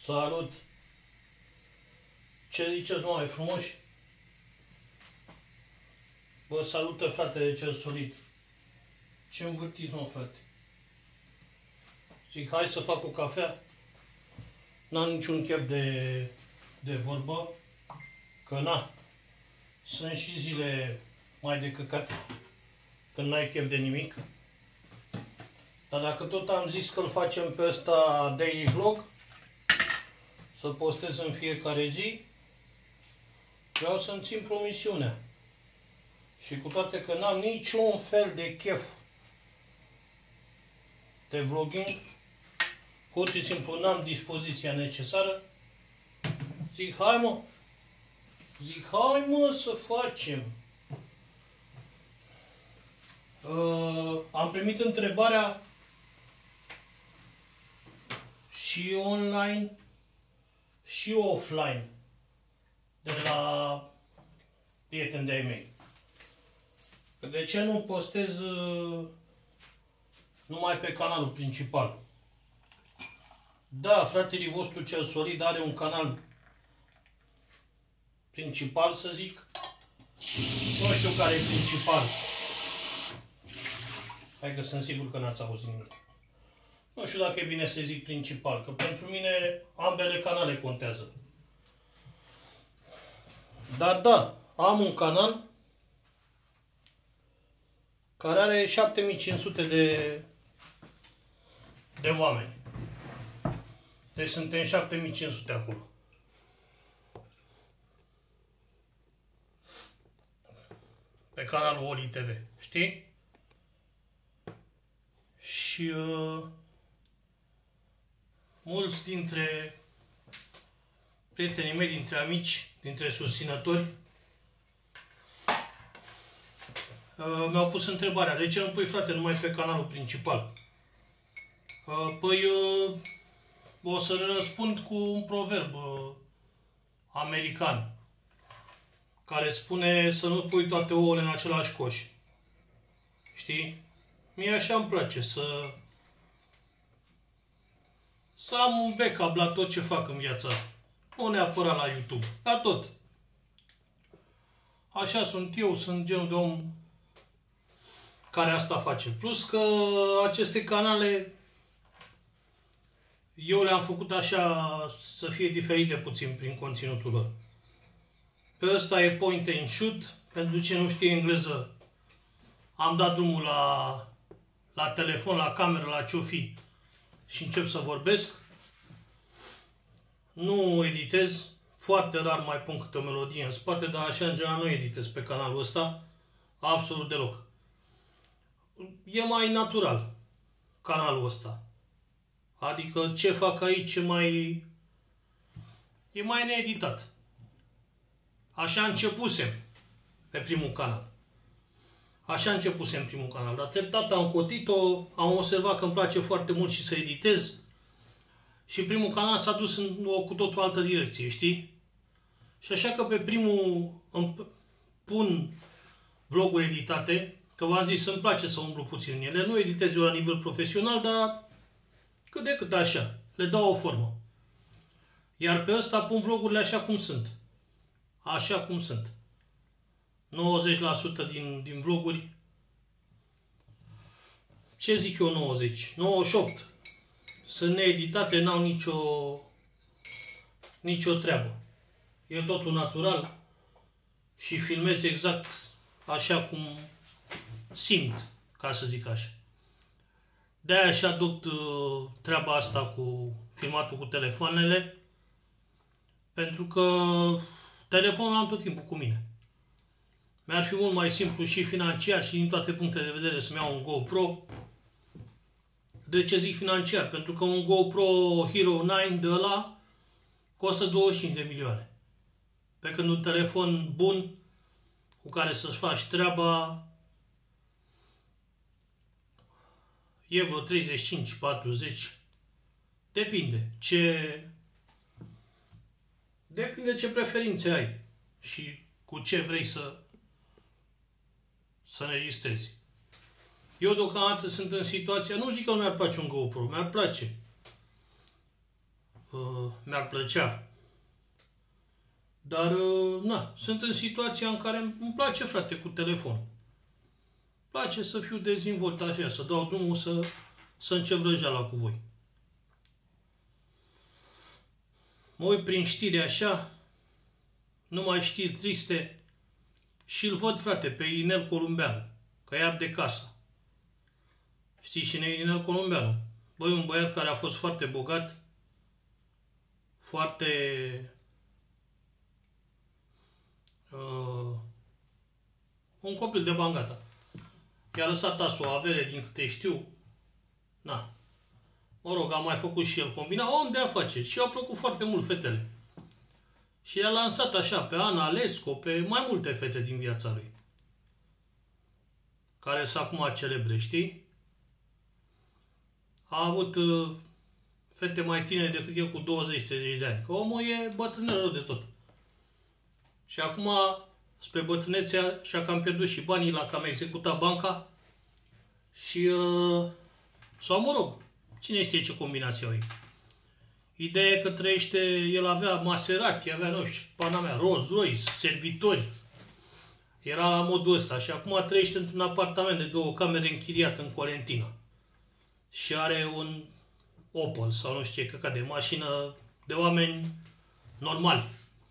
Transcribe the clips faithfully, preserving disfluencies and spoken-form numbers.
Salut! Ce ziceți, mă, mai frumoși? Vă salută fratele cel solid. Ce învârtiți, mă, frate? Zic, hai să fac o cafea. N-am niciun chef de, de vorbă. Că na, sunt și zile mai de căcat, când n-ai chef de nimic. Dar dacă tot am zis că îl facem pe ăsta daily vlog, să postez în fiecare zi, vreau să-mi țin promisiunea. Și cu toate că n-am niciun fel de chef de vlogging, pur și simplu n-am dispoziția necesară, zic, hai mă, zic, hai mă să facem. Uh, am primit întrebarea și online și offline de la prieteni de-ai mei. De ce nu postez uh, numai pe canalul principal? Da, fratele vostru cel solid are un canal principal, să zic. Nu știu care e principal. Hai că sunt sigur că n-ați auzit nimic. Nu știu dacă e bine să zic principal, că pentru mine ambele canale contează. Dar da, am un canal care are șapte mii cinci sute de, de oameni. Deci suntem șapte mii cinci sute acolo. Pe canalul Oli T V, știi? Și uh, mulți dintre prietenii mei, dintre amici, dintre susținători, uh, mi-au pus întrebarea, de ce nu pui, frate, numai pe canalul principal? Uh, păi, uh, o să răspund cu un proverb uh, american, care spune să nu pui toate ouăle în același coș. Știi? Mie așa îmi place să să am un backup la tot ce fac în viața asta. Nu neapărat la YouTube, la tot. Așa sunt eu, sunt genul de om care asta face. Plus că aceste canale eu le-am făcut așa să fie diferite puțin prin conținutul lor. Pe ăsta e point and shoot, pentru ce nu știe engleză, am dat drumul la, la telefon, la cameră, la ce-o fi și încep să vorbesc. Nu editez, foarte rar mai pun câte o melodie în spate, dar așa în general nu editez pe canalul ăsta, absolut deloc. E mai natural canalul ăsta. Adică ce fac aici e mai, e mai needitat. Așa începusem pe primul canal. Așa începusem primul canal. Dar treptat am cotit-o, am observat că îmi place foarte mult și să editez. Și primul canal s-a dus în o cu totul altă direcție, știi? Și așa că pe primul îmi pun vloguri editate, că v-am zis, îmi place să umblu puțin în ele. Nu editez eu la nivel profesional, dar cât de cât așa. Le dau o formă. Iar pe ăsta pun vlogurile așa cum sunt. Așa cum sunt. nouăzeci la sută din, din vloguri. Ce zic eu nouăzeci? nouăzeci și opt. Sunt needitate, n-au nicio, nicio treabă. E totul natural și filmez exact așa cum simt, ca să zic așa. De-aia și adopt uh, treaba asta cu filmatul cu telefoanele, pentru că telefonul l-am tot timpul cu mine. Mi-ar fi mult mai simplu și financiar și din toate punctele de vedere să-mi iau un GoPro. De ce zic financiar? Pentru că un GoPro Hero nouă de ăla costă douăzeci și cinci de milioane. Pe când un telefon bun cu care să-și faci treaba e vreo treizeci și cinci patruzeci. Depinde ce depinde ce preferințe ai și cu ce vrei să să înregistrezi. Eu deocamdată sunt în situația, nu zic că nu mi-ar place un GoPro, mi-ar place. uh, mi-ar plăcea. Dar, uh, na, sunt în situația în care îmi place, frate, cu telefonul. Îmi place să fiu dezvolt așa, să dau drumul, să, să încep vrăjeala cu voi. Mă uit prin știri așa, numai știri triste și îl văd, frate, pe Irinel Columbeanu, că ia de casă. Știi cine e Irinel Columbeanu? Băi, un băiat care a fost foarte bogat, foarte... Uh, un copil de bangata. I-a lăsat tasul o avere, din câte știu. Na. Mă rog, a mai făcut și el combina, om de afaceri și i-au plăcut foarte mult fetele. Și i-a lansat așa pe Ana Alesco, pe mai multe fete din viața lui. Care sunt acum celebre, știi? A avut uh, fete mai tinere decât el cu douăzeci treizeci de ani. Că omul e bătrânel de tot. Și acum, spre bătrânețea, și-a cam pierdut și banii, la cam executat banca. Și, uh, sau mă rog, cine știe ce combinație au ei. Ideea e că trăiește, el avea Maserati, avea, nu știu, Panamera, Rolls Royce, servitori. Era la modul ăsta și acum trăiește într-un apartament de două camere închiriat în Colentina. Și are un Opel sau nu știu ce căcat de mașină de oameni normali.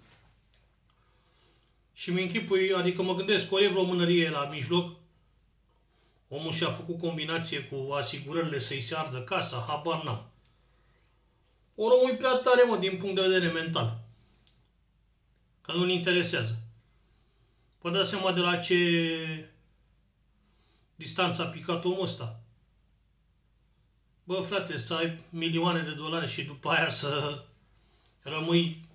Și mi închipui, adică mă gândesc, ori e vreo mânărie la mijloc, omul și-a făcut combinație cu asigurările să-i se ardă casa, habar n-am. Ori omul e prea tare, mă, din punct de vedere mental. Că nu-l interesează. Vă dați seama de la ce distanță a picat omul ăsta. Bă, frate, să ai milioane de dolari și după aia să rămâi,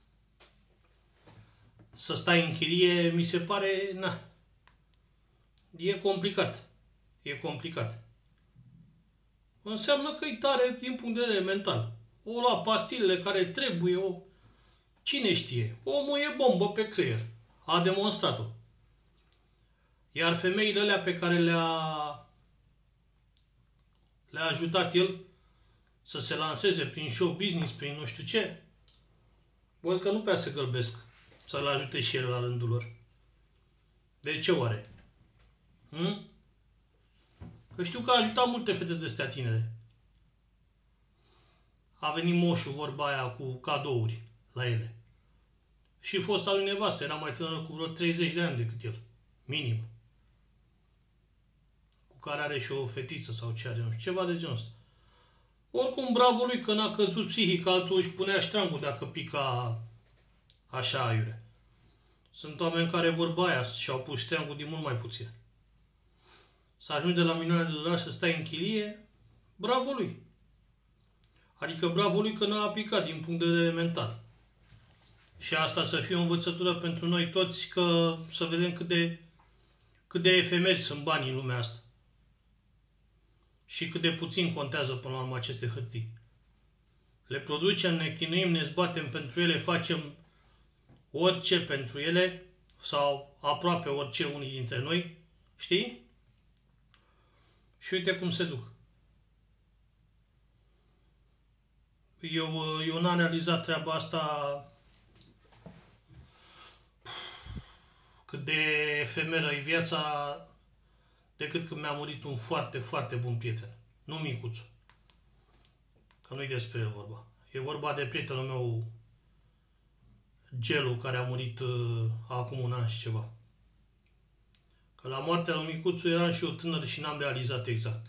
să stai în chirie, mi se pare, na, e complicat. E complicat. Înseamnă că e tare din punct de vedere mental. O lua pastilele care trebuie, o... Cine știe? Omul e bombă pe creier. A demonstrat-o. Iar femeile alea pe care le-a le-a ajutat el să se lanseze prin show business, prin nu știu ce, văd că nu prea se gălbesc să-l ajute și el la rândul lor. De ce oare? Hm? Că știu că a ajutat multe fete de astea tinere. A venit moșul, vorba aia, cu cadouri la ele. Și fosta lui nevastă era mai tânără cu vreo treizeci de ani decât el. Minim. Cu care are și o fetiță sau ce are, nu știu, ceva de genul ăsta. Oricum, bravo lui că n-a căzut psihic, altul își punea ștrangul dacă pica așa aiure. Sunt oameni care vorba aia și-au pus ștrangul din mult mai puțin. Să ajungi de la milioane de dolari să stai în chilie, bravo lui. Adică bravo lui că n-a aplicat din punct de vedere mental. Și asta să fie o învățătură pentru noi toți, că să vedem cât de, cât de efemeri sunt banii în lumea asta. Și cât de puțin contează până la urmă aceste hârtii. Le producem, ne chinuim, ne zbatem pentru ele, facem orice pentru ele, sau aproape orice unii dintre noi, știi? Și uite cum se duc. Eu, eu n-am analizat treaba asta cât de efemeră e viața decât când mi-a murit un foarte, foarte bun prieten. Nu Micuțu. Că nu-i despre el vorba. E vorba de prietenul meu, Gelu, care a murit uh, acum un an și ceva. Că la moartea lui Micuțu eram și eu tânăr și n-am realizat exact.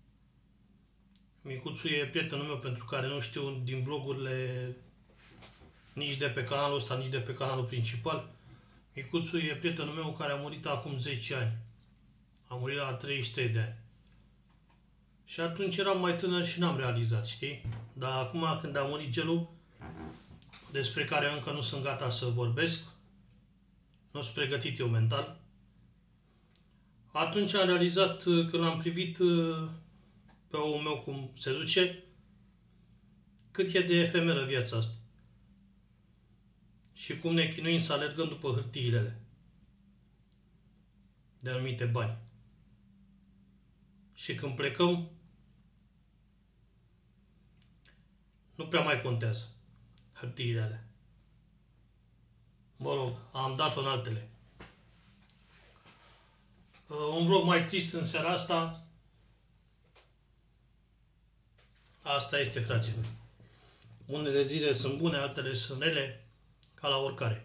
Micuțu e prietenul meu pentru care nu știu din blogurile nici de pe canalul ăsta, nici de pe canalul principal. Micuțu e prietenul meu care a murit acum zece ani. A murit la treizeci și trei de ani. Și atunci eram mai tânăr și n-am realizat, știi? Dar acum când a murit Gelu, despre care încă nu sunt gata să vorbesc, nu sunt pregătit eu mental, atunci am realizat, când l-am privit pe omul meu cum se duce, cât e de efemeră viața asta. Și cum ne chinuim să alergăm după hârtiile de anumite bani. Și când plecăm, nu prea mai contează. hârtiile alea. Mă rog, am dat-o în altele. Un vlog mai trist în seara asta. Asta este, fraților. Unele zile sunt bune, altele sunt rele, ca la oricare.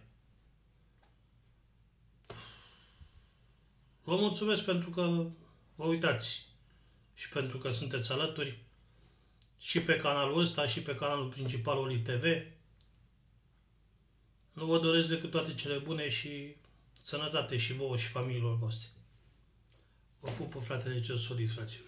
Vă mulțumesc pentru că vă uitați și pentru că sunteți alături și pe canalul ăsta și pe canalul principal Oli T V. Nu vă doresc decât toate cele bune și sănătate și vouă și familiilor voastre. Vă pupă, fratele cel solid, fraților.